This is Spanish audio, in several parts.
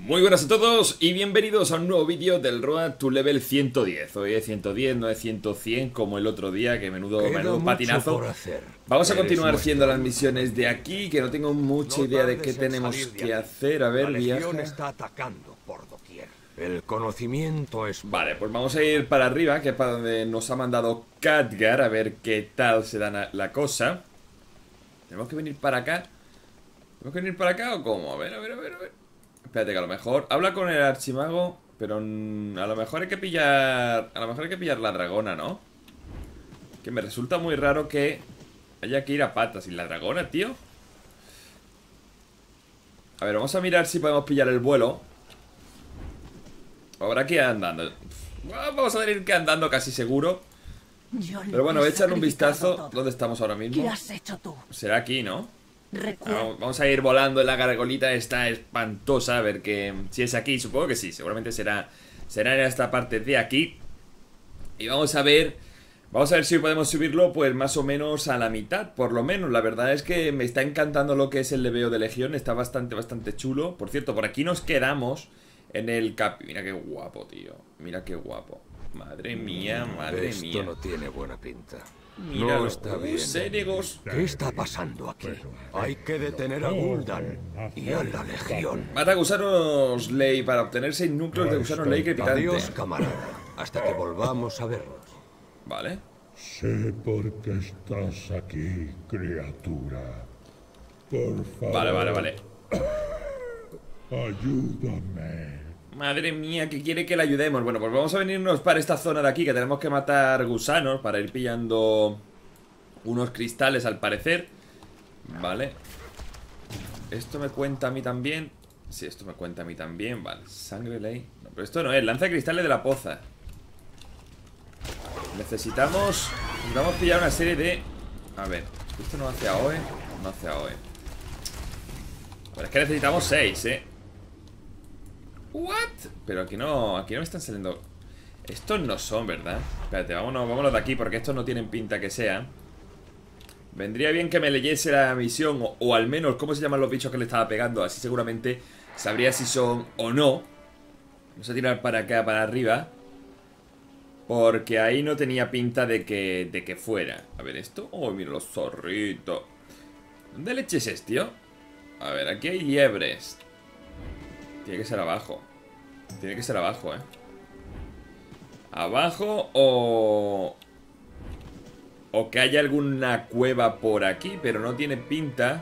Muy buenas a todos y bienvenidos a un nuevo vídeo del Road to Level 110. Hoy es 110, no es 100 como el otro día, que menudo patinazo. Vamos a continuar haciendo las misiones de aquí, que no tengo mucha idea de qué tenemos que hacer. A ver, viaja. Está atacando por doquier. El conocimiento es... Vale, pues vamos a ir para arriba, que es para donde nos ha mandado Khadgar, a ver qué tal se da la cosa. ¿Tenemos que venir para acá? ¿Tenemos que venir para acá o cómo? A ver. Espérate, que a lo mejor habla con el archimago, pero a lo mejor hay que pillar. A lo mejor hay que pillar la dragona, ¿no? Que me resulta muy raro que haya que ir a patas. ¿Y la dragona, tío? A ver, vamos a mirar si podemos pillar el vuelo. Ahora que andando. Vamos a ir que andando casi seguro. Pero bueno, voy a echarle un vistazo. ¿Dónde estamos ahora mismo? ¿Qué has hecho tú? Será aquí, ¿no? Recuerda. Vamos a ir volando en la gargolita esta espantosa. A ver que si es aquí, supongo que sí. Seguramente será en esta parte de aquí. Y vamos a ver si podemos subirlo pues más o menos a la mitad. Por lo menos, la verdad es que me está encantando lo que es el leveo de Legión. Está bastante chulo. Por cierto, por aquí nos quedamos en el cap. Mira qué guapo, tío. Mira qué guapo. Madre mía, madre mía. Esto no tiene buena pinta. Mira, no está bien. ¿Qué está pasando aquí? Hay que detener a Gul'dan y a la Legión. Mata gusanos ley para obtener 6 núcleos de gusanos ley crepitante. Adiós, camarada. Hasta que volvamos a vernos. Vale. Sé por qué estás aquí, criatura. Por favor. Vale. Ayúdame. Madre mía, que quiere que le ayudemos. Bueno, pues vamos a venirnos para esta zona de aquí, que tenemos que matar gusanos para ir pillando unos cristales al parecer. Vale. Esto me cuenta a mí también. Sí, esto me cuenta a mí también. Vale, sangre ley. No, pero esto no es, lanza cristales de la poza. Necesitamos pillar una serie de... A ver, esto no hace AOE. No hace AOE. Pero es que necesitamos 6, ¿What? Pero aquí no me están saliendo. Estos no son, ¿verdad? Espérate, vámonos de aquí, porque estos no tienen pinta que sean. Vendría bien que me leyese la misión, o al menos cómo se llaman los bichos que le estaba pegando. Así seguramente sabría si son o no. Vamos a tirar para acá, para arriba, porque ahí no tenía pinta de que fuera. A ver esto. Oh, mira los zorritos. ¿Dónde leches es, tío? A ver, aquí hay liebres. Tiene que ser abajo. Tiene que ser abajo, Abajo o que haya alguna cueva por aquí, pero no tiene pinta.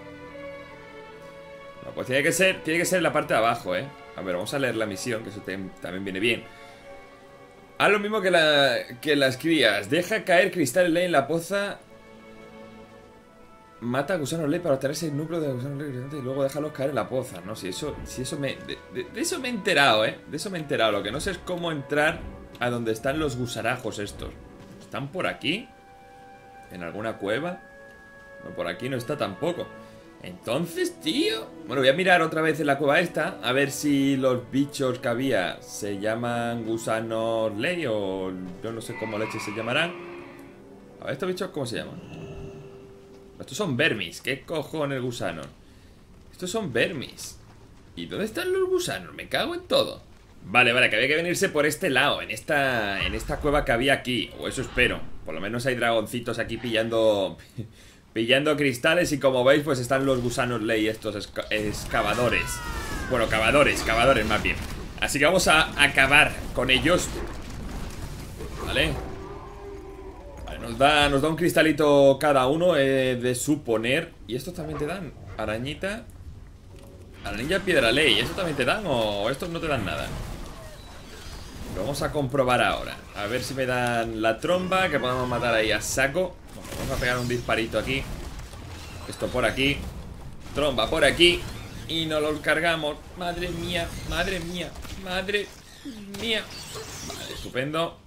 No, pues tiene que ser en la parte de abajo, A ver, vamos a leer la misión, que eso también viene bien. Haz lo mismo que las crías. Deja caer cristal ley en la poza. Mata a gusanos ley para obtener 6 núcleos de gusanos ley y luego déjalos caer en la poza, ¿no? De eso me he enterado, De eso me he enterado. Lo que no sé es cómo entrar a donde están los gusarajos estos. ¿Están por aquí? ¿En alguna cueva? No, por aquí no está tampoco. Entonces, tío... Bueno, voy a mirar otra vez en la cueva esta, a ver si los bichos que había se llaman gusanos ley o... Yo no sé cómo leche se llamarán. A ver, ¿estos bichos cómo se llaman? Estos son vermis. ¿Qué cojones gusanos? Estos son vermis. ¿Y dónde están los gusanos? Me cago en todo. Vale, que había que venirse por este lado, en esta cueva que había aquí. O eso espero. Por lo menos hay dragoncitos aquí pillando cristales. Y como veis, pues están los gusanos ley, estos excavadores. Bueno, cavadores más bien. Así que vamos a acabar con ellos. Vale. Nos da un cristalito cada uno, de suponer. Y estos también te dan arañita. Arañilla piedra ley. ¿Estos también te dan o estos no te dan nada? Lo vamos a comprobar ahora. A ver si me dan la tromba, que podemos matar ahí a saco. Bueno, vamos a pegar un disparito aquí. Esto por aquí. Tromba por aquí. Y nos los cargamos. Madre mía. Vale, estupendo.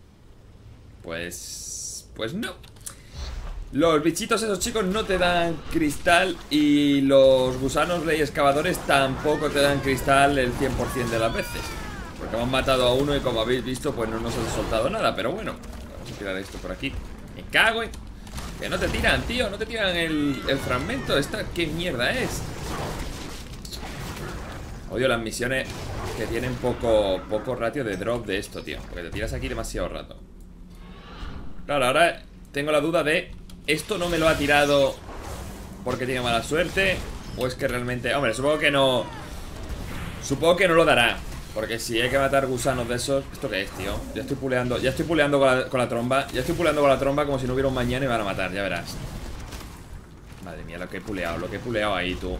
Pues no. Los bichitos esos, chicos, no te dan cristal. Y los gusanos ley excavadores tampoco te dan cristal el 100% de las veces. Porque hemos matado a uno y como habéis visto, pues no nos han soltado nada. Pero bueno, vamos a tirar esto por aquí. Me cago en... Que no te tiran, tío, no te tiran el fragmento. ¿Qué mierda es? Odio las misiones que tienen poco ratio de drop de esto, tío. Porque te tiras aquí demasiado rato. Claro, ahora tengo la duda de... ¿Esto no me lo ha tirado porque tiene mala suerte? ¿O es que realmente...? Hombre, supongo que no... Supongo que no lo dará. Porque si hay que matar gusanos de esos... ¿Esto qué es, tío? Ya estoy puleando con la tromba. Ya estoy puleando con la tromba como si no hubiera un mañana y me van a matar, ya verás. Madre mía, lo que he puleado ahí, tú.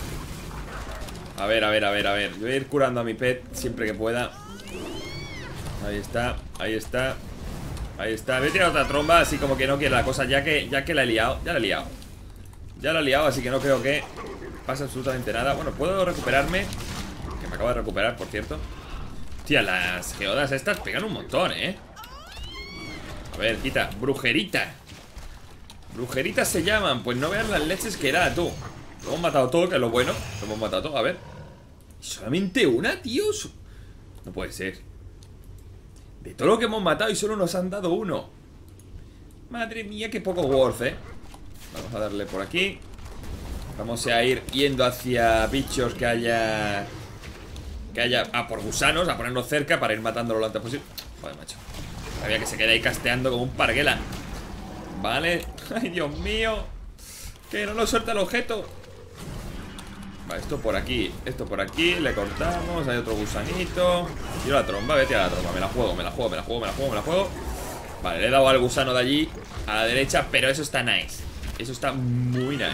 A ver. Yo voy a ir curando a mi pet siempre que pueda. Ahí está. Voy a tirar otra tromba, así como que no quiere la cosa, ya que la he liado. Ya la he liado, así que no creo que pase absolutamente nada. Bueno, puedo recuperarme. Que me acabo de recuperar, por cierto. Tía, las geodas estas pegan un montón, A ver, quita. Brujerita. Brujeritas se llaman. Pues no veas las leches que da, tú. Lo hemos matado todo, que es lo bueno. Lo hemos matado todo, a ver. ¿Solamente una, tío? No puede ser. De todo lo que hemos matado y solo nos han dado uno. Madre mía, qué poco worth, Vamos a darle por aquí. Vamos a ir yendo hacia bichos que haya... por gusanos, a ponernos cerca para ir matándolo lo antes posible. Joder, macho. Sabía que se queda ahí casteando como un parguela. Vale. Ay, Dios mío. Que no nos suelta el objeto. Vale, esto por aquí. Le cortamos. Hay otro gusanito. Tiro la tromba, vete a la tromba. Me la juego. Vale, le he dado al gusano de allí, a la derecha, pero eso está nice. Eso está muy nice.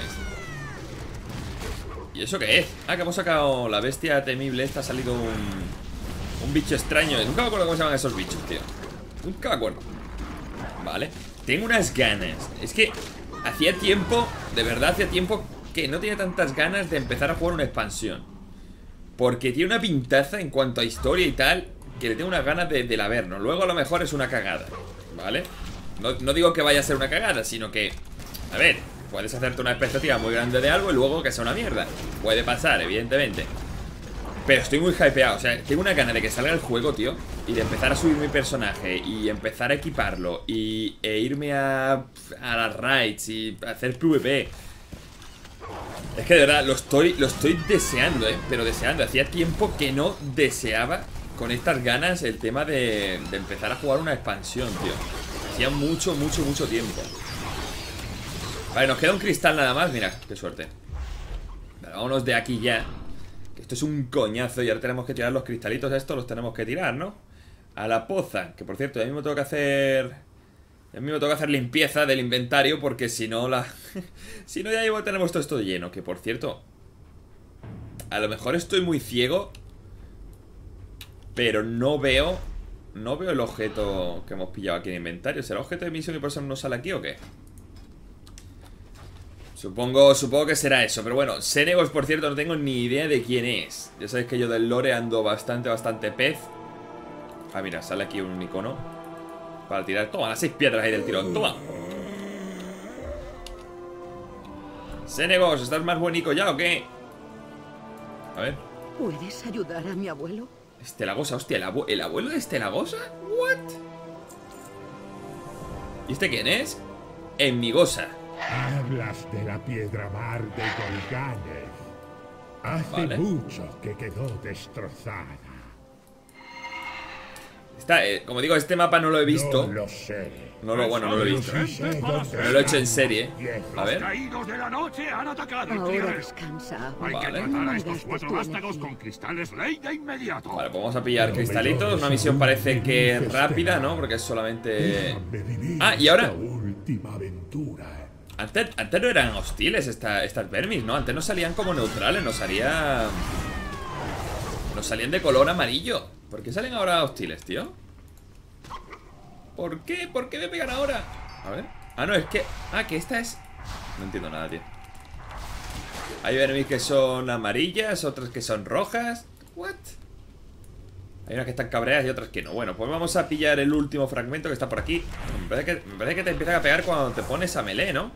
¿Y eso qué es? Ah, que hemos sacado la bestia temible. Esta ha salido un bicho extraño. Nunca me acuerdo cómo se llaman esos bichos, tío. Nunca me acuerdo. Vale. Tengo unas ganas. Es que hacía tiempo, de verdad hacía tiempo que no tenía tantas ganas de empezar a jugar una expansión. Porque tiene una pintaza en cuanto a historia y tal, que le tengo unas ganas de la ver, ¿no? Luego a lo mejor es una cagada, ¿vale? No digo que vaya a ser una cagada, sino que, a ver, puedes hacerte una expectativa muy grande de algo y luego que sea una mierda. Puede pasar, evidentemente. Pero estoy muy hypeado, o sea, tengo una gana de que salga el juego, tío. Y de empezar a subir mi personaje y empezar a equiparlo e irme a las raids y hacer PvP. Es que de verdad, lo estoy deseando, pero deseando. Hacía tiempo que no deseaba con estas ganas el tema de empezar a jugar una expansión, tío. Hacía mucho tiempo. Vale, nos queda un cristal nada más, mira, qué suerte. Vale, vámonos de aquí ya. Esto es un coñazo y ahora tenemos que tirar los cristalitos estos, los tenemos que tirar, ¿no? A la poza, que por cierto, ya mismo tengo que hacer limpieza del inventario porque si no si no ya tenemos todo esto lleno. Que por cierto, a lo mejor estoy muy ciego, pero no veo el objeto que hemos pillado aquí en inventario. ¿Será objeto de misión y por eso no sale aquí o qué? Supongo que será eso. Pero bueno, Xenegos, por cierto, no tengo ni idea de quién es. Ya sabéis que yo del lore ando bastante pez. Ah, mira, sale aquí un icono para tirar. Toma, las 6 piedras ahí del tirón, toma. Xenegos, ¿estás más buenico ya o qué? A ver. ¿Puedes ayudar a mi abuelo? Estelagosa, hostia, ¿el abuelo de Estelagosa? ¿What? ¿Y este quién es? Enmigosa. Hablas de la piedra mar de Golganes. Hace mucho que quedó destrozada. Como digo, este mapa no lo he visto. No lo sé. No lo he visto. No lo he hecho en serie. A ver. Caídos de la noche han atacado el Ahora tierra. descansa. Hay que Vale. matar a estos 4 vástagos con cristales ley de inmediato. Vale, pues vamos a pillar cristalitos. Una misión parece que rápida, ¿no? Porque es solamente... Ah, y ahora... Última aventura. Antes no eran hostiles estas vermis, ¿no? Antes no salían como neutrales, nos salían de color amarillo. ¿Por qué salen ahora hostiles, tío? ¿Por qué? ¿Por qué me pegan ahora? A ver. Ah, no, es que... Ah, que esta es... No entiendo nada, tío. Hay vermis que son amarillas, otras que son rojas. ¿What? Hay unas que están cabreadas y otras que no. Bueno, pues vamos a pillar el último fragmento que está por aquí. Me parece que te empiezan a pegar cuando te pones a melee, ¿no?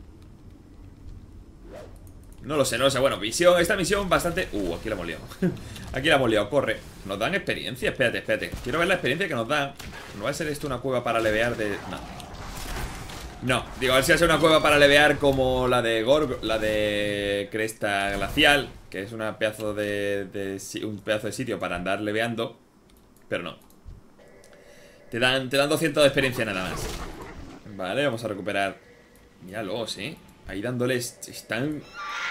No lo sé. Bueno, esta misión bastante... aquí la hemos liado. Aquí la hemos liado, corre. Nos dan experiencia, espérate. Quiero ver la experiencia que nos dan. No va a ser esto una cueva para levear de... No. No, digo, a ver si hace una cueva para levear como la de Cresta Glacial, que es una pedazo un pedazo de sitio para andar leveando. Pero no. Te dan 200 de experiencia nada más. Vale, vamos a recuperar. Míralos, ahí dándoles. Están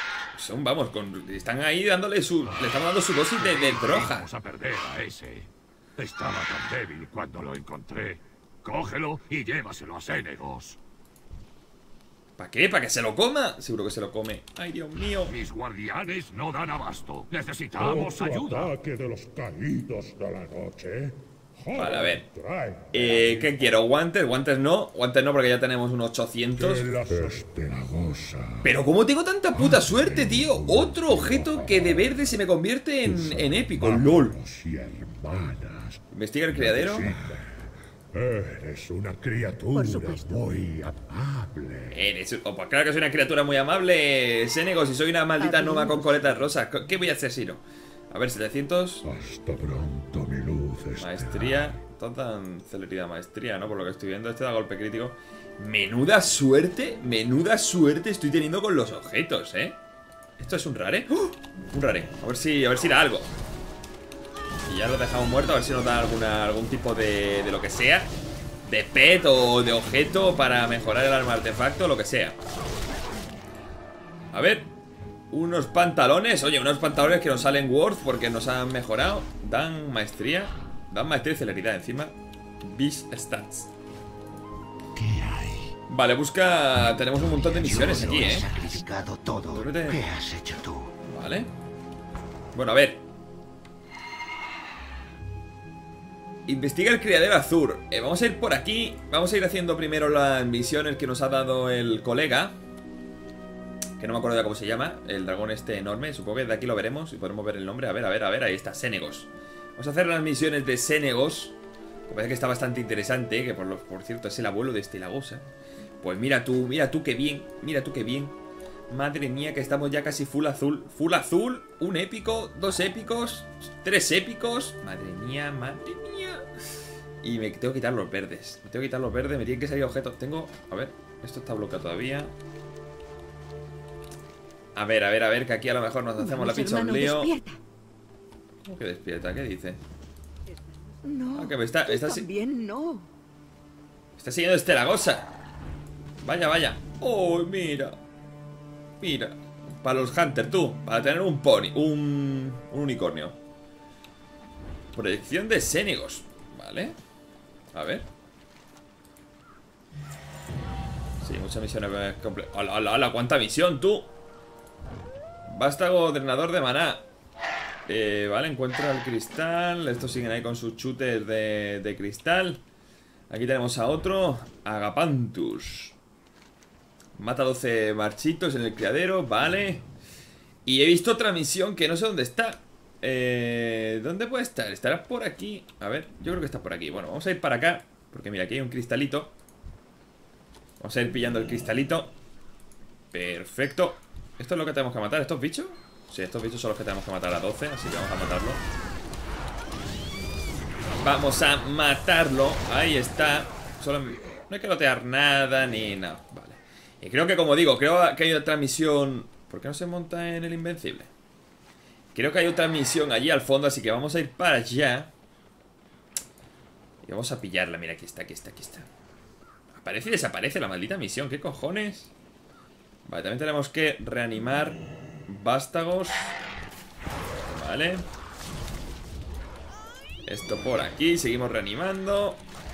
ahí dándole su. Le están dando su dosis de droga. Vamos a perder a ese. Estaba tan débil cuando lo encontré. Cógelo y llévaselo a Senegos. ¿Para qué? ¿Para que se lo coma? Seguro que se lo come. Ay, Dios mío. Mis guardianes no dan abasto. Necesitamos ayuda. Ataque de los caídos de la noche. Vale, a ver. ¿Qué quiero? ¿Guantes? Guantes no. Guantes no, porque ya tenemos unos 800. Pero ¿cómo tengo tanta puta suerte, tío? Otro objeto que de verde se me convierte en épico. ¡Lol! Investiga el criadero. Eres una criatura muy amable. Pues claro que soy una criatura muy amable, Senegos, y soy una maldita noma con coletas rosas. ¿Qué voy a hacer, Siro? A ver, 700. Hasta pronto, mi luz. Maestría. Tan celeridad, maestría, ¿no? Por lo que estoy viendo. Este da golpe crítico. Menuda suerte estoy teniendo con los objetos, Esto es un rare. ¡Oh! Un rare. A ver si da algo. Y ya lo dejamos muerto, a ver si nos da algún tipo de lo que sea. De pet o de objeto para mejorar el arma artefacto, lo que sea. A ver. Unos pantalones. Oye, unos pantalones que nos salen worth porque nos han mejorado. Dan maestría. Dan maestría y celeridad encima. Beast Stats. ¿Qué hay? Vale, busca. Tenemos un montón de misiones aquí, He sacrificado todo. ¿Qué has hecho tú? Vale. Bueno, a ver. Investiga el criadero azul. Vamos a ir por aquí. Vamos a ir haciendo primero las misiones que nos ha dado el colega. Que no me acuerdo ya cómo se llama. El dragón este enorme. Supongo que de aquí lo veremos y podremos ver el nombre. A ver. Ahí está, Senegos. Vamos a hacer las misiones de Senegos. Me parece que está bastante interesante. Que por cierto es el abuelo de Estelagosa. Pues mira tú qué bien. Mira tú qué bien. Madre mía, que estamos ya casi full azul. Full azul, un épico, 2 épicos, 3 épicos. Madre mía. Y me tengo que quitar los verdes. Me tienen que salir objetos. A ver, esto está bloqueado todavía. A ver, que aquí a lo mejor nos hacemos la pizza un lío. Despierta. ¿Cómo que despierta? ¿Qué dice? No, que me está también no. está siguiendo Estelagosa. Vaya. Oh, mira. Para los Hunters, tú. Para tener un pony. Un unicornio. Proyección de Senegos. Vale. A ver. Sí, muchas misiones completas. ¡Hala! ¡Cuánta misión, tú! Vástago drenador de maná. Vale, encuentra el cristal. Estos siguen ahí con sus chutes de cristal. Aquí tenemos a otro. Agapanthus. Mata 12 marchitos en el criadero. Vale. Y he visto otra misión que no sé dónde está. ¿Dónde puede estar? Estará por aquí. A ver, yo creo que está por aquí. Bueno, vamos a ir para acá. Porque mira, aquí hay un cristalito. Vamos a ir pillando el cristalito. Perfecto. ¿Esto es lo que tenemos que matar? ¿Estos bichos? Sí, estos bichos son los que tenemos que matar a 12. Así que vamos a matarlo. Vamos a matarlo. Ahí está. Solo no hay que lotear nada ni nada. Vale. Y creo que, como digo, creo que hay otra misión. ¿Por qué no se monta en el invencible? Creo que hay otra misión allí al fondo. Así que vamos a ir para allá. Y vamos a pillarla. Mira, aquí está. Aparece y desaparece la maldita misión. ¿Qué cojones? Vale, también tenemos que reanimar vástagos. Vale. Esto por aquí. Seguimos reanimando.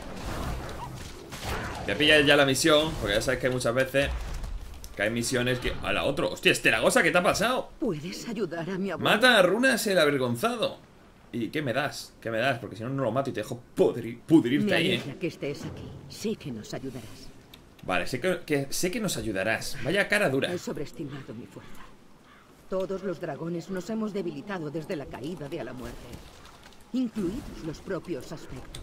Voy a pillar ya la misión, porque ya sabes que hay muchas veces que hay misiones que... ¡A la otro! ¡Hostia, Estelagosa! ¿Qué te ha pasado? ¿Puedes ayudar a mi abuelo? Mata a Runas el avergonzado. ¿Y qué me das? ¿Qué me das? Porque si no, no lo mato y te dejo pudrirte ahí, que estés aquí. Sé que nos ayudarás. Vale, sé que nos ayudarás. Vaya cara dura. He sobreestimado mi fuerza. Todos los dragones nos hemos debilitado desde la caída de a la muerte, incluidos los propios aspectos.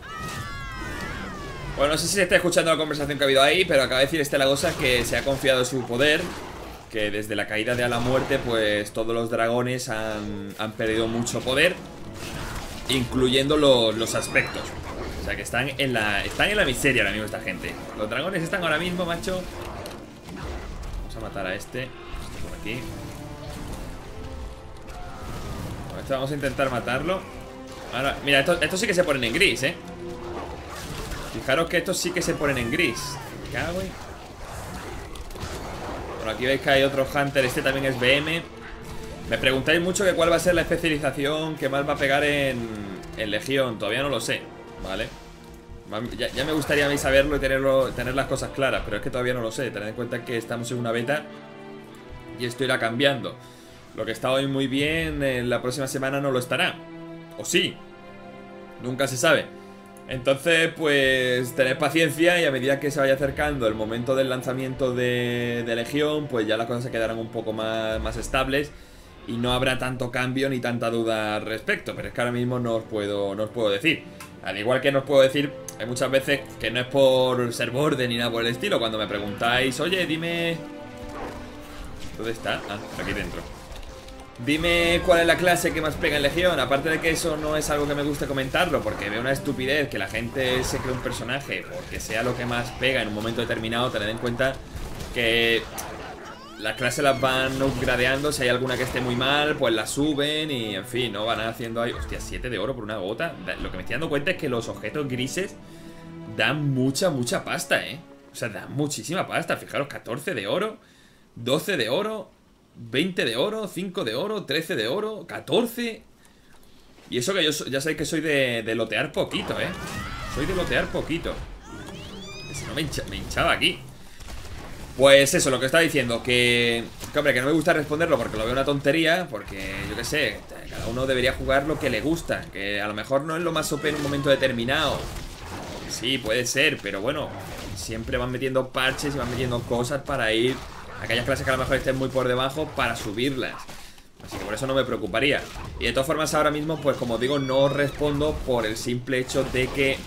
Bueno, no sé si se está escuchando la conversación que ha habido ahí, pero acaba de decir Estelagosa que se ha confiado en su poder. Que desde la caída de a la muerte, pues todos los dragones han perdido mucho poder, incluyendo los aspectos. sea que están en la miseria ahora mismo esta gente. Los dragones están ahora mismo, macho. Vamos a matar a este por aquí. Con este vamos a intentar matarlo. Ahora, mira, estos sí que se ponen en gris, Fijaros que estos sí que se ponen en gris. Me cago en... Bueno, aquí veis que hay otro Hunter. Este también es BM. Me preguntáis mucho que cuál va a ser la especialización que más va a pegar en Legión. Todavía no lo sé, ¿vale? Ya me gustaría a mí saberlo y tener las cosas claras, pero es que todavía no lo sé. Tened en cuenta que estamos en una beta y esto irá cambiando. Lo que está hoy muy bien, en la próxima semana no lo estará. O sí, nunca se sabe. Entonces, pues, tened paciencia y a medida que se vaya acercando el momento del lanzamiento de Legión, pues ya las cosas se quedarán un poco más estables y no habrá tanto cambio ni tanta duda al respecto. Pero es que ahora mismo no os puedo decir. Al igual que no os puedo decir, hay muchas veces que no es por ser borde ni nada por el estilo. Cuando me preguntáis, oye, dime... ¿Dónde está? Ah, aquí dentro. Dime cuál es la clase que más pega en Legión. Aparte de que eso no es algo que me guste comentarlo, porque veo una estupidez que la gente se cree un personaje porque sea lo que más pega en un momento determinado. Tened en cuenta que las clases las van upgradeando. Si hay alguna que esté muy mal, pues la suben y en fin, no van haciendo ahí. Hostia, 7 de oro por una gota. Lo que me estoy dando cuenta es que los objetos grises dan mucha pasta, O sea, dan muchísima pasta. Fijaros, 14 de oro, 12 de oro, 20 de oro, 5 de oro, 13 de oro, 14. Y eso que yo ya sabéis que soy de lotear poquito, Soy de lotear poquito. Que si no me hinchaba aquí. Pues eso, lo que estaba diciendo, que hombre, que no me gusta responderlo porque lo veo una tontería. Porque, yo qué sé, cada uno debería jugar lo que le gusta. Que a lo mejor no es lo más OP en un momento determinado. Sí, puede ser, pero bueno, siempre van metiendo parches y van metiendo cosas para ir... aquellas clases que a lo mejor estén muy por debajo para subirlas. Así que por eso no me preocuparía. Y de todas formas ahora mismo, pues como digo, no respondo por el simple hecho de que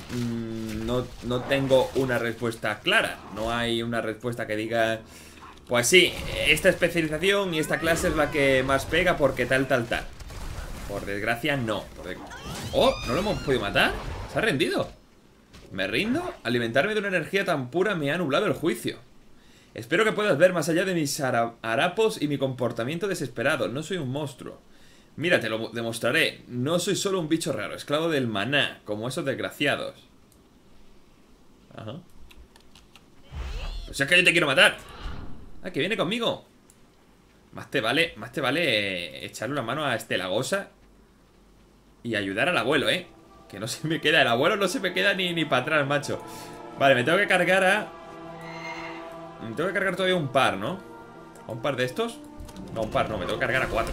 no tengo una respuesta clara. No hay una respuesta que diga, pues sí, esta especialización y esta clase es la que más pega porque tal. Por desgracia no. ¡Oh! ¿No lo hemos podido matar? ¿Se ha rendido? ¿Me rindo? Alimentarme de una energía tan pura me ha nublado el juicio. Espero que puedas ver más allá de mis harapos y mi comportamiento desesperado. No soy un monstruo. Mira, te lo demostraré. No soy solo un bicho raro, esclavo del maná, como esos desgraciados. Ajá. Pues es que yo te quiero matar. Ah, que viene conmigo. Más te vale echarle una mano a este lagosa y ayudar al abuelo, Que no se me queda, el abuelo no se me queda ni para atrás, macho. Vale, me tengo que cargar a... Me tengo que cargar todavía un par, ¿no? ¿A un par de estos? No, un par no, me tengo que cargar a 4.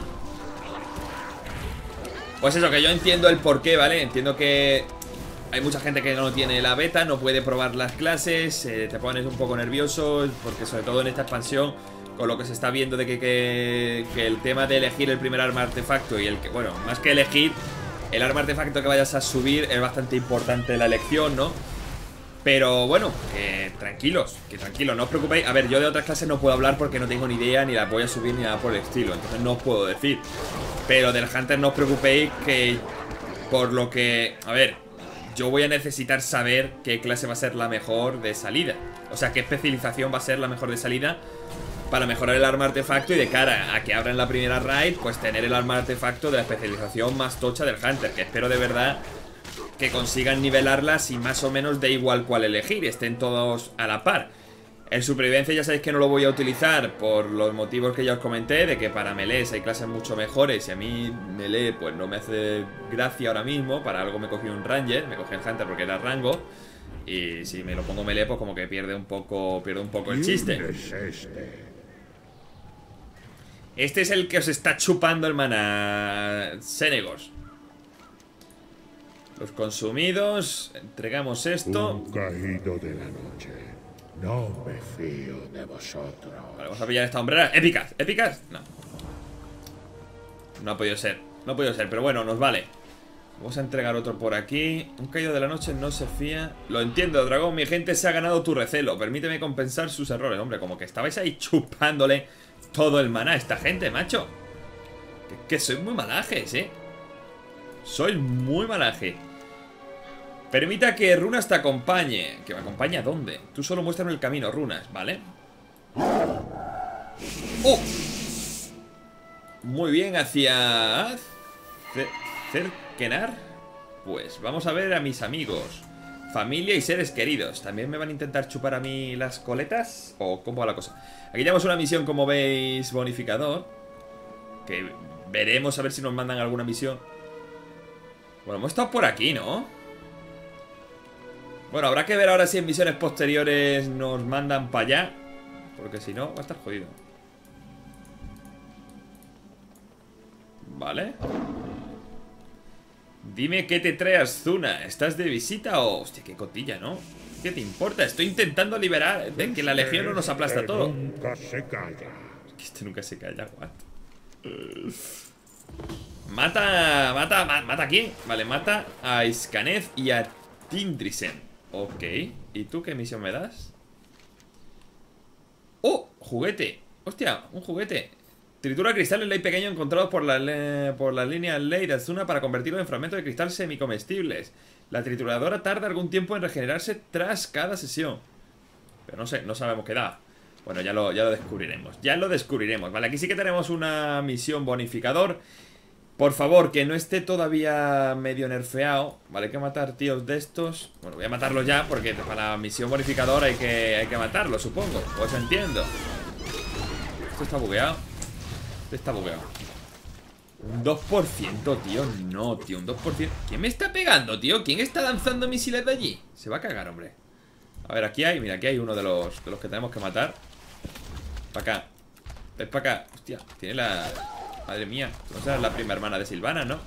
Pues eso, que yo entiendo el porqué, ¿vale? Entiendo que hay mucha gente que no tiene la beta, no puede probar las clases, te pones un poco nervioso, porque sobre todo en esta expansión, con lo que se está viendo de que el tema de elegir el primer arma artefacto y el que, bueno, más que elegir, el arma artefacto que vayas a subir es bastante importante la elección, ¿no? Pero bueno, que tranquilos, no os preocupéis. A ver, yo de otras clases no puedo hablar porque no tengo ni idea, ni las voy a subir ni nada por el estilo. Entonces no os puedo decir. Pero del Hunter no os preocupéis que por lo que... A ver, yo voy a necesitar saber qué clase va a ser la mejor de salida. O sea, qué especialización va a ser la mejor de salida para mejorar el arma artefacto y de cara a que abran la primera raid, pues tener el arma artefacto de la especialización más tocha del Hunter. Que espero de verdad que consigan nivelarlas y más o menos de igual cual elegir, estén todos a la par. En supervivencia ya sabéis que no lo voy a utilizar por los motivos que ya os comenté, de que para melees hay clases mucho mejores y a mí melee pues no me hace gracia ahora mismo. Para algo me cogí un Ranger, me cogí el Hunter porque era rango, y si me lo pongo melee pues como que pierde un poco el chiste. Este es el que os está chupando el maná, Xenagos. Los consumidos, entregamos esto. Un caído de la noche. No me fío de vosotros. Vale, vamos a pillar esta hombrera. ¿Épicas? ¿Épicas? No. No ha podido ser. No ha podido ser, pero bueno, nos vale. Vamos a entregar otro por aquí. Un caído de la noche no se fía. Lo entiendo, dragón. Mi gente se ha ganado tu recelo. Permíteme compensar sus errores. Hombre, como que estabais ahí chupándole todo el maná a esta gente, macho. Que sois muy malajes, Sois muy malaje. Permita que Runas te acompañe. ¿Que me acompañe a dónde? Tú solo muéstrame el camino, Runas, ¿vale? ¡Oh! Muy bien, hacia... Cerkenar. Pues vamos a ver a mis amigos, familia y seres queridos. ¿También me van a intentar chupar a mí las coletas? ¿O cómo va la cosa? Aquí tenemos una misión, como veis, bonificador, que veremos a ver si nos mandan alguna misión. Bueno, hemos estado por aquí, ¿no? Bueno, habrá que ver ahora si en misiones posteriores nos mandan para allá, porque si no, va a estar jodido. Vale. Dime qué te trae Azsuna. ¿Estás de visita o...? Hostia, qué cotilla, ¿no? ¿Qué te importa? Estoy intentando liberar de que la legión no nos aplasta todo. Nunca se calla. Que este nunca se calla, what? Mata a quién? Vale, mata a Iskanez y a Tindrisen. Ok. ¿Y tú qué misión me das? ¡Oh! Juguete. Hostia, un juguete. Tritura cristales ley pequeño encontrados por las líneas ley de Azsuna para convertirlos en fragmentos de cristal semicomestibles. La trituradora tarda algún tiempo en regenerarse tras cada sesión. Pero no sé, no sabemos qué da. Bueno, ya lo descubriremos. Ya lo descubriremos. Vale, aquí sí que tenemos una misión bonificador. Por favor, que no esté todavía medio nerfeado. Vale, hay que matar tíos de estos. Bueno, voy a matarlos ya porque para la misión bonificador hay que matarlos, supongo. Pues entiendo. Esto está bugueado. Está bugueado. Un 2%, tío. No, tío, un 2%. ¿Quién me está pegando, tío? ¿Quién está lanzando misiles de allí? Se va a cagar, hombre. A ver, aquí hay, mira, aquí hay uno de los que tenemos que matar. Para acá. Ves para acá. Hostia, tiene la... Madre mía. No será la prima hermana de Silvana, ¿no?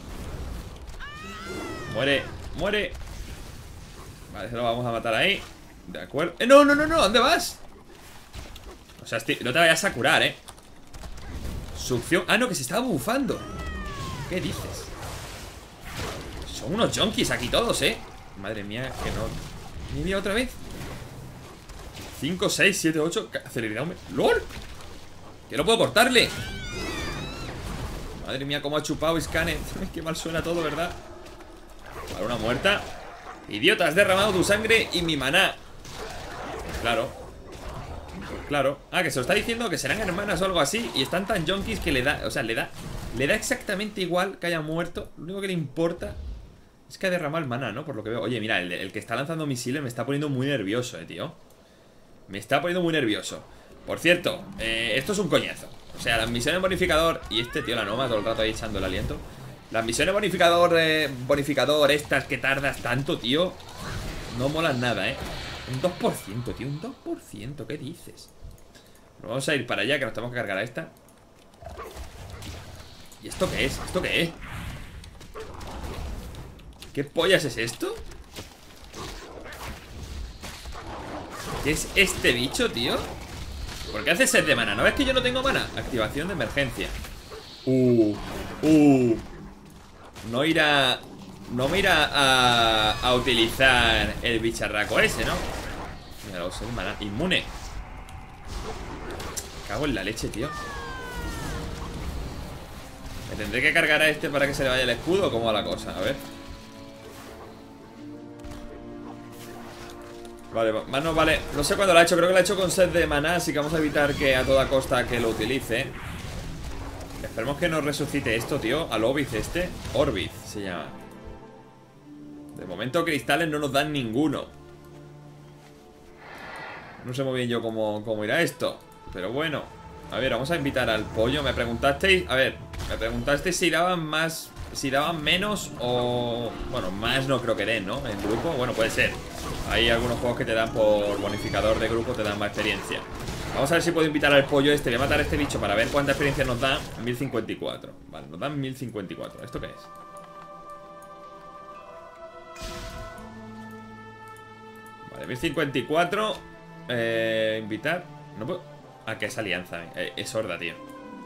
Muere, muere. Vale, se lo vamos a matar ahí. De acuerdo. No, no, no, no, ¿dónde vas? O sea, no te vayas a curar, Succión. Ah, no, que se estaba bufando. ¿Qué dices? Son unos junkies aquí todos, Madre mía, que no... Mira otra vez. 5, 6, 7, 8. Celeridad. ¡Lol! Que no puedo cortarle. Madre mía, cómo ha chupado Iskanez. Qué mal suena todo, ¿verdad? Vale, una muerta. Idiota, has derramado tu sangre y mi maná. Claro. Claro. Ah, que se lo está diciendo que serán hermanas o algo así. Y están tan junkies que le da... O sea, le da exactamente igual que haya muerto. Lo único que le importa es que ha derramado el maná, ¿no? Por lo que veo. Oye, mira, el que está lanzando misiles me está poniendo muy nervioso, tío. Me está poniendo muy nervioso. Por cierto, esto es un coñazo. O sea, las misiones bonificador... Y este tío, la Noma, todo el rato ahí echando el aliento. Las misiones bonificador estas que tardas tanto, tío, no molan nada, Un 2%, tío, un 2%, ¿qué dices? Bueno, vamos a ir para allá, que nos tenemos que cargar a esta. ¿Y esto qué es? ¿Esto qué es? ¿Qué pollas es esto? ¿Qué es este bicho, tío? ¿Por qué hace set de mana? ¿No ves que yo no tengo mana? Activación de emergencia. No me irá a utilizar el bicharraco ese, ¿no? Mira, lo sé, mana. Inmune. Cago en la leche, tío. ¿Me tendré que cargar a este para que se le vaya el escudo o cómo va la cosa? A ver. Vale, más no vale. No sé cuándo lo ha hecho, creo que lo ha hecho con set de maná, así que vamos a evitar que a toda costa que lo utilice. Esperemos que nos resucite esto, tío. Al Orbith este. Orbith se llama. De momento cristales no nos dan ninguno. No sé muy bien yo cómo irá esto. Pero bueno. A ver, vamos a invitar al pollo. Me preguntasteis. A ver, me preguntasteis si daban más. Si daban menos o... Bueno, más no creo que den, ¿no? En grupo, bueno, puede ser. Hay algunos juegos que te dan por bonificador de grupo, te dan más experiencia. Vamos a ver si puedo invitar al pollo este. Voy a matar a este bicho para ver cuánta experiencia nos da. 1054. Vale, nos dan 1054. ¿Esto qué es? Vale, 1054. Invitar. No puedo... Ah, que es alianza. Es horda, tío.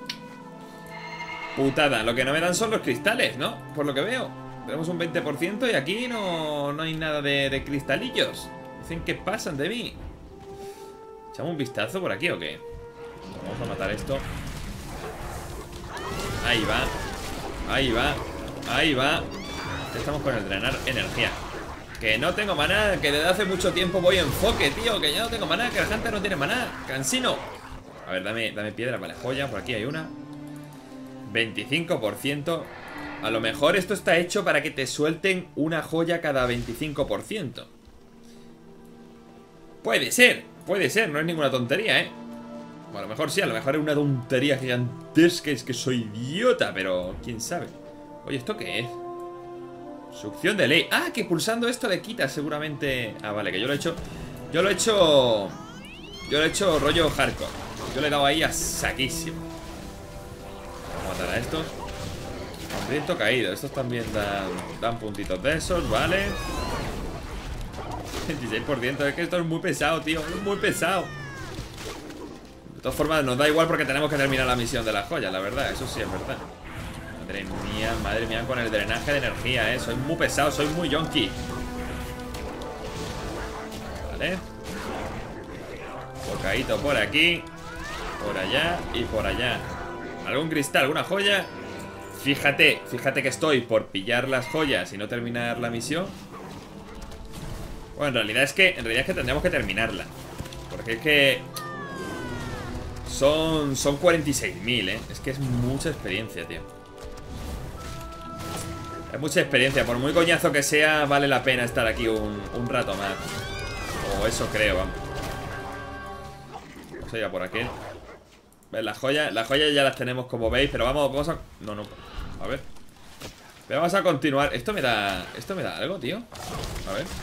Putada. Lo que no me dan son los cristales, ¿no? Por lo que veo. Tenemos un 20% y aquí no hay nada de cristalillos. Dicen que pasan de mí. ¿Echamos un vistazo por aquí o qué? Vamos a matar esto. Ahí va. Ahí va. Ahí va. Estamos con el drenar energía. Que no tengo maná, que desde hace mucho tiempo voy en enfoque, tío. Que ya no tengo maná, que la gente no tiene maná. Cansino. A ver, dame piedra, vale, joya. Por aquí hay una 25%. A lo mejor esto está hecho para que te suelten una joya cada 25%. Puede ser, no es ninguna tontería, Bueno, a lo mejor sí, a lo mejor es una tontería gigantesca. Es que soy idiota, pero quién sabe. Oye, ¿esto qué es? Succión de ley. Ah, que pulsando esto le quita seguramente. Ah, vale, que yo lo he hecho. Yo lo he hecho rollo hardcore. Yo le he dado ahí a saquísimo. Vamos a matar a estos. Hambriento caído. Estos también dan puntitos de esos, vale. 26%. Es que esto es muy pesado, tío. Es muy pesado. De todas formas, nos da igual porque tenemos que terminar la misión de las joyas, la verdad. Eso sí es verdad. Madre mía, con el drenaje de energía, soy muy pesado, soy muy yonki. Vale. Bocadito por aquí, por allá y por allá. ¿Algún cristal, alguna joya? Fíjate que estoy por pillar las joyas y no terminar la misión. Bueno, en realidad es que tendríamos que terminarla. Porque es que son 46.000, Es que es mucha experiencia, tío. Es mucha experiencia, por muy coñazo que sea, vale la pena estar aquí un rato más. O eso creo, vamos. Vamos a ir a por aquí. ¿Ves? Las joyas ya las tenemos como veis, pero vamos a... No, a ver. Pero vamos a continuar. Esto me da algo, tío. A ver.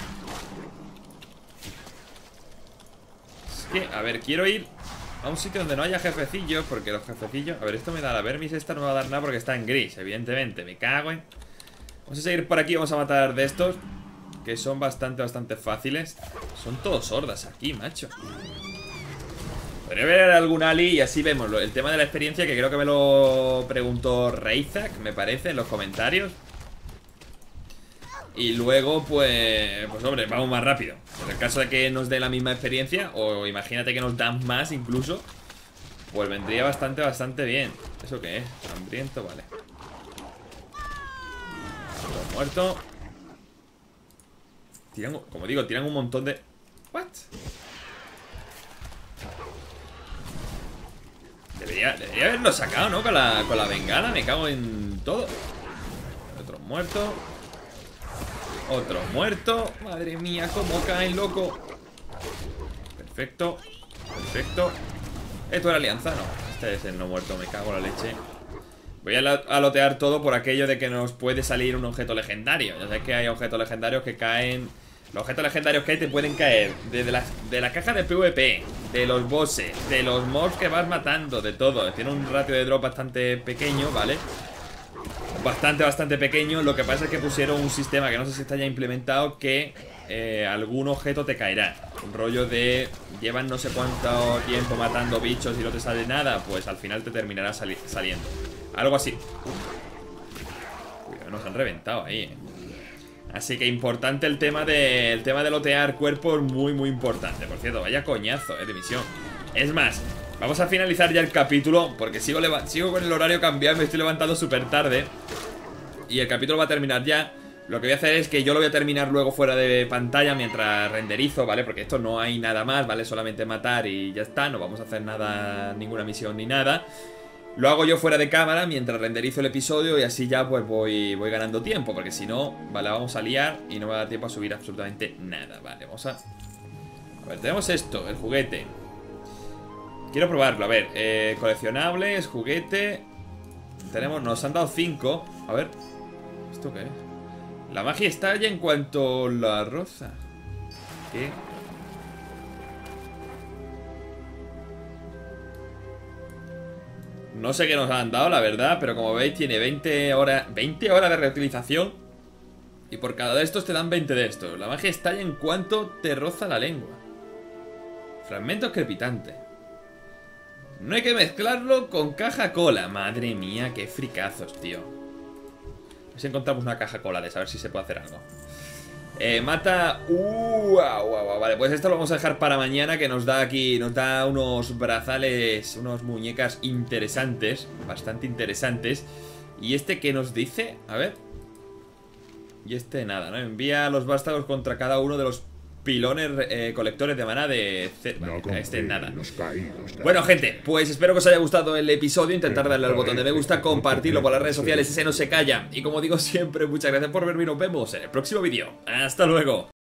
Es que, a ver, quiero ir a un sitio donde no haya jefecillos, porque los jefecillos... A ver, esto me da la vermis, esta no me va a dar nada porque está en gris, evidentemente. Me cago en... Vamos a seguir por aquí, vamos a matar de estos, que son bastante fáciles. Son todos hordas aquí, macho. Podría haber algún ali y así vemos el tema de la experiencia, que creo que me lo preguntó Reizak, me parece, en los comentarios. Y luego, pues hombre, vamos más rápido. En el caso de que nos dé la misma experiencia, o imagínate que nos dan más incluso, pues vendría bastante bien. ¿Eso qué es? Hambriento, vale. Muerto. Como digo, tiran un montón de... ¿What? Debería haberlo sacado, ¿no? Con la bengala, me cago en todo. Otro muerto. Otro muerto. Madre mía, cómo caen, loco. Perfecto. Esto era alianza, no. Este es el no muerto, me cago en la leche. Voy a lotear todo por aquello de que nos puede salir un objeto legendario. Ya sabes que hay objetos legendarios que caen... Los objetos legendarios que hay te pueden caer de la caja de PvP, de los bosses, de los mobs que vas matando, de todo. Tiene un ratio de drop bastante pequeño, ¿vale? Bastante pequeño. Lo que pasa es que pusieron un sistema que no sé si está ya implementado, que algún objeto te caerá. Un rollo de... Llevan no sé cuánto tiempo matando bichos y no te sale nada, pues al final te terminará saliendo. Algo así. Uy, nos han reventado ahí, Así que importante el tema de lotear cuerpos, muy importante. Por cierto, vaya coñazo, de misión. Es más, vamos a finalizar ya el capítulo, porque sigo con el horario cambiado. Me estoy levantando súper tarde y el capítulo va a terminar ya. Lo que voy a hacer es que yo lo voy a terminar luego fuera de pantalla mientras renderizo, ¿vale? Porque esto no hay nada más, ¿vale? Solamente matar y ya está. No vamos a hacer nada, ninguna misión ni nada. Lo hago yo fuera de cámara mientras renderizo el episodio y así ya pues voy ganando tiempo, porque si no, vale, vamos a liar y no me va a dar tiempo a subir absolutamente nada. Vale, vamos a... A ver, tenemos esto, el juguete. Quiero probarlo, a ver, coleccionables, juguete. Nos han dado 5. A ver, ¿esto qué es? La magia estalla en cuanto la roza. ¿Qué? No sé qué nos han dado, la verdad, pero como veis tiene 20 horas de reutilización. Y por cada de estos te dan 20 de estos. La magia estalla en cuanto te roza la lengua. Fragmentos crepitantes. No hay que mezclarlo con caja cola. Madre mía, qué fricazos, tío. A ver si encontramos una caja cola de saber si se puede hacer algo. Mata... Vale, pues esto lo vamos a dejar para mañana, que nos da aquí... Nos da unos brazales, unas muñecas interesantes. Bastante interesantes. ¿Y este qué nos dice? A ver. Y este nada, ¿no? Envía a los vástagos contra cada uno de los pilones colectores de maná de... Vale, este nada. Bueno, gente, pues espero que os haya gustado el episodio. Intentar darle al botón de me gusta, compartirlo por las redes sociales, ese no se calla. Y como digo siempre, muchas gracias por verme y nos vemos en el próximo vídeo. ¡Hasta luego!